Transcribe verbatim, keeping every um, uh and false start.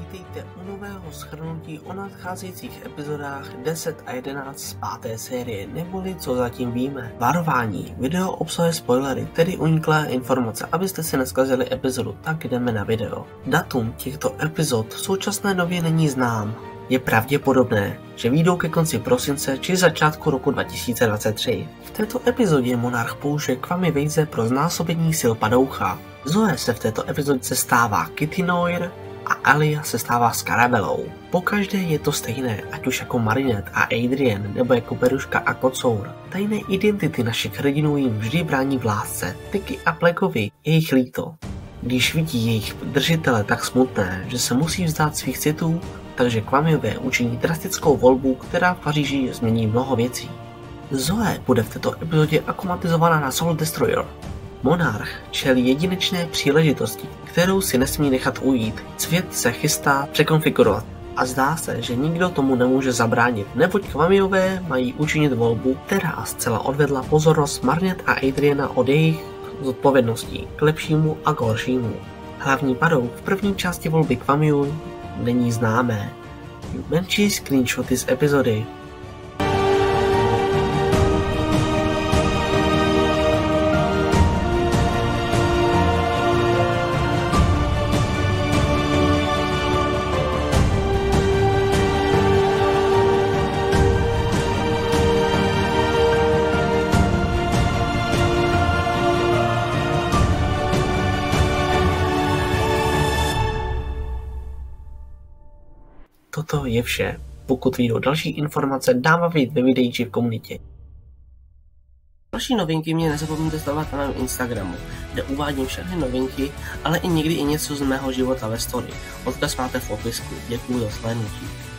Vítejte u nového shrnutí o nadcházejících epizodách deset a jedenáct z páté série, neboli co zatím víme. Varování. Video obsahuje spoilery, tedy uniklé informace, abyste si neskazili epizodu, tak jdeme na video. Datum těchto epizod v současné době není znám. Je pravděpodobné, že vyjdou ke konci prosince či začátku roku dva tisíce dvacet tři. V této epizodě monarch použije Kwame vejce pro znásobení sil padoucha. Zoe se v této epizodě stává Kitty Noir a Alia se stává Scarabellou. Pokaždé je to stejné, ať už jako Marinette a Adrien nebo jako Beruška a Kocour. Tajné identity našich hrdinů jim vždy brání v lásce. Tiki a Blackovi je jich líto. Když vidí jejich držitele tak smutné, že se musí vzdát svých citů, takže Kwameové učiní drastickou volbu, která v Paříži změní mnoho věcí. Zoe bude v této epizodě akumatizovaná na Soul Destroyer. Monarch čelí jedinečné příležitosti, kterou si nesmí nechat ujít. Svět se chystá překonfigurovat a zdá se, že nikdo tomu nemůže zabránit, neboť Kwameové mají učinit volbu, která zcela odvedla pozornost Marinette a Adriena od jejich zodpovědností k lepšímu a k horšímu. Hlavní padouk v první části volby Kwameů není známé. Menší screenshoty z epizody. Toto je vše. Pokud vyjdou další informace, dám vám vědět ve videí či v komunitě. Další novinky mě nezapomeňte sledovat na mém Instagramu, kde uvádím všechny novinky, ale i někdy i něco z mého života ve story. Odkaz máte v popisku. Děkuji za slednutí.